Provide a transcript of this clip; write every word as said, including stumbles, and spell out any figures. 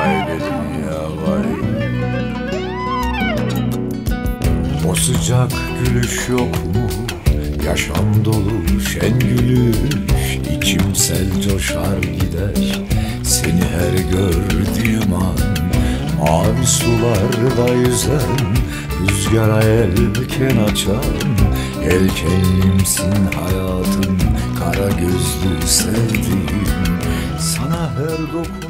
ya vay. O sıcak gülüş yok mu? Yaşam dolu şen gülüş, içimsel coşar gider seni her gördüğüm an. Mavi sularda yüzen, rüzgara yelken açan, yelkenlimsin hayatım, kara gözlü sevdiğim. Sana her dokun